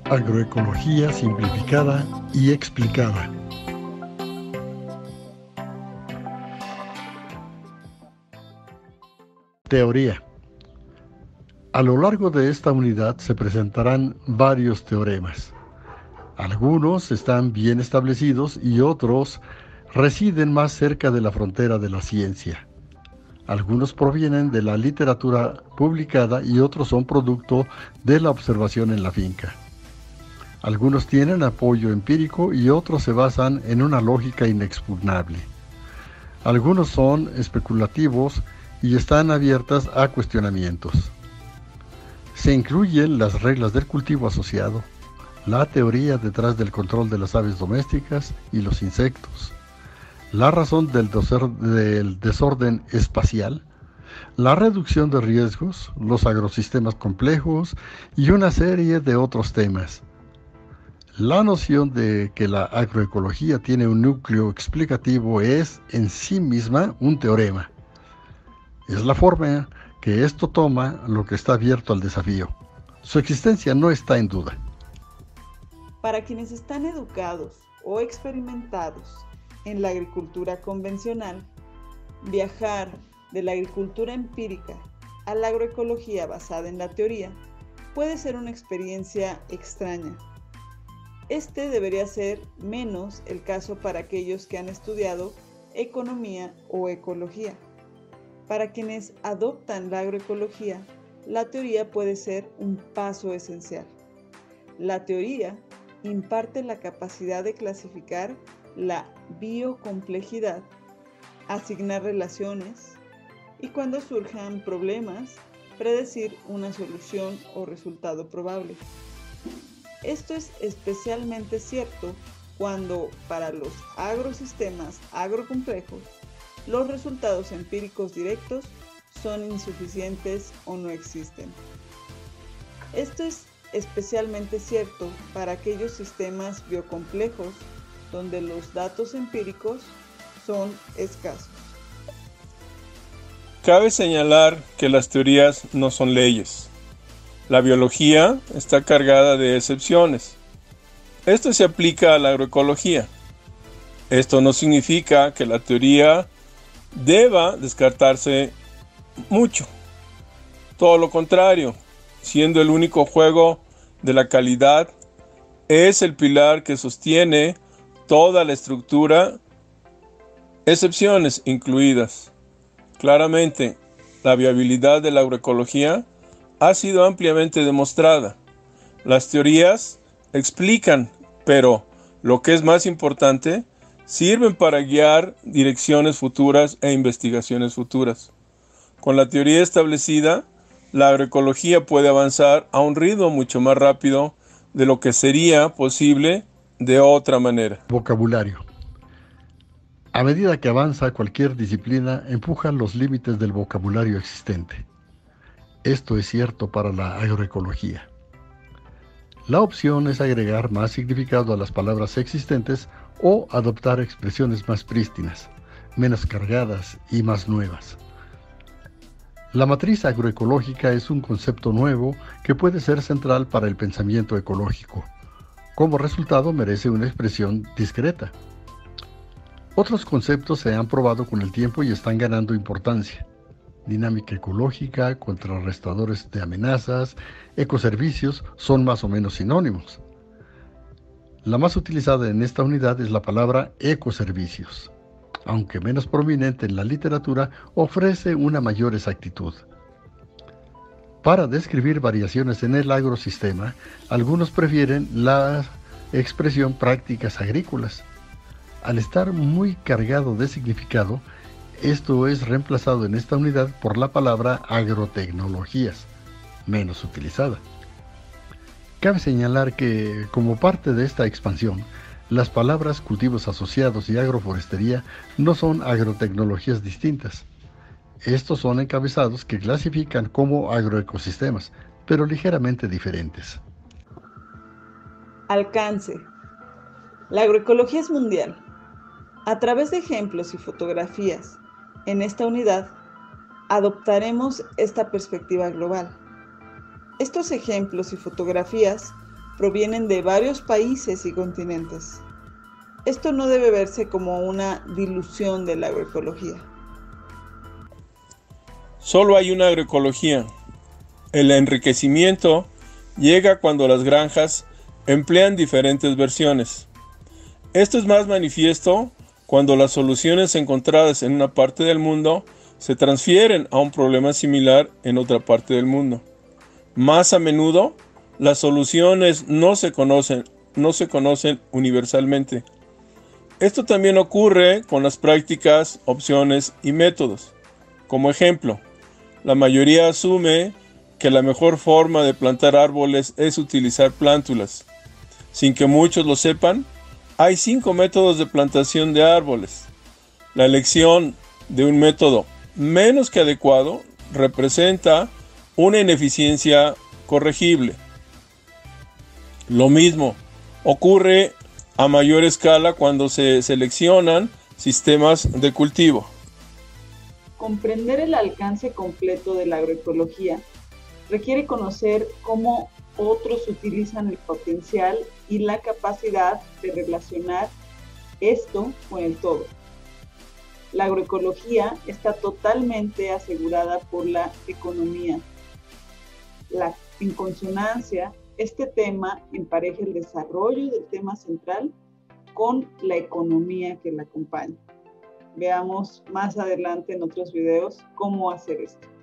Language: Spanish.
Agroecología simplificada y explicada. Teoría. A lo largo de esta unidad se presentarán varios teoremas. Algunos están bien establecidos y otros residen más cerca de la frontera de la ciencia. Algunos provienen de la literatura publicada y otros son producto de la observación en la finca. Algunos tienen apoyo empírico y otros se basan en una lógica inexpugnable. Algunos son especulativos y están abiertas a cuestionamientos. Se incluyen las reglas del cultivo asociado, la teoría detrás del control de las aves domésticas y los insectos, la razón del desorden espacial, la reducción de riesgos, los agrosistemas complejos y una serie de otros temas. La noción de que la agroecología tiene un núcleo explicativo es en sí misma un teorema. Es la forma que esto toma lo que está abierto al desafío. Su existencia no está en duda. Para quienes están educados o experimentados en la agricultura convencional, viajar de la agricultura empírica a la agroecología basada en la teoría puede ser una experiencia extraña. Este debería ser menos el caso para aquellos que han estudiado economía o ecología. Para quienes adoptan la agroecología, la teoría puede ser un paso esencial. La teoría imparte la capacidad de clasificar la biocomplejidad, asignar relaciones y, cuando surjan problemas, predecir una solución o resultado probable. Esto es especialmente cierto cuando, para los agrosistemas agrocomplejos, los resultados empíricos directos son insuficientes o no existen. Esto es especialmente cierto para aquellos sistemas biocomplejos donde los datos empíricos son escasos. Cabe señalar que las teorías no son leyes. La biología está cargada de excepciones. Esto se aplica a la agroecología. Esto no significa que la teoría deba descartarse mucho. Todo lo contrario, siendo el único juego de la calidad, es el pilar que sostiene toda la estructura, excepciones incluidas. Claramente, la viabilidad de la agroecología ha sido ampliamente demostrada. Las teorías explican, pero lo que es más importante, sirven para guiar direcciones futuras e investigaciones futuras. Con la teoría establecida, la agroecología puede avanzar a un ritmo mucho más rápido de lo que sería posible de otra manera. Vocabulario. A medida que avanza cualquier disciplina, empuja los límites del vocabulario existente. Esto es cierto para la agroecología. La opción es agregar más significado a las palabras existentes o adoptar expresiones más prístinas, menos cargadas y más nuevas. La matriz agroecológica es un concepto nuevo que puede ser central para el pensamiento ecológico. Como resultado, merece una expresión discreta. Otros conceptos se han probado con el tiempo y están ganando importancia. Dinámica ecológica, contrarrestadores de amenazas, ecoservicios son más o menos sinónimos. La más utilizada en esta unidad es la palabra ecoservicios. Aunque menos prominente en la literatura, ofrece una mayor exactitud. Para describir variaciones en el agrosistema, algunos prefieren la expresión prácticas agrícolas. Al estar muy cargado de significado, esto es reemplazado en esta unidad por la palabra agrotecnologías, menos utilizada. Cabe señalar que, como parte de esta expansión, las palabras cultivos asociados y agroforestería no son agrotecnologías distintas. Estos son encabezados que clasifican como agroecosistemas, pero ligeramente diferentes. Alcance. La agroecología es mundial. A través de ejemplos y fotografías, en esta unidad, adoptaremos esta perspectiva global. Estos ejemplos y fotografías provienen de varios países y continentes. Esto no debe verse como una dilución de la agroecología. Solo hay una agroecología. El enriquecimiento llega cuando las granjas emplean diferentes versiones. Esto es más manifiesto cuando las soluciones encontradas en una parte del mundo se transfieren a un problema similar en otra parte del mundo. Más a menudo, las soluciones no se conocen universalmente. Esto también ocurre con las prácticas, opciones y métodos. Como ejemplo, la mayoría asume que la mejor forma de plantar árboles es utilizar plántulas. Sin que muchos lo sepan, hay 5 métodos de plantación de árboles. La elección de un método menos que adecuado representa una ineficiencia corregible. Lo mismo ocurre a mayor escala cuando se seleccionan sistemas de cultivo. Comprender el alcance completo de la agroecología requiere conocer cómo otros utilizan el potencial y la capacidad de relacionar esto con el todo. La agroecología está totalmente asegurada por la economía. En consonancia, este tema empareja el desarrollo del tema central con la economía que la acompaña. Veamos más adelante en otros videos cómo hacer esto.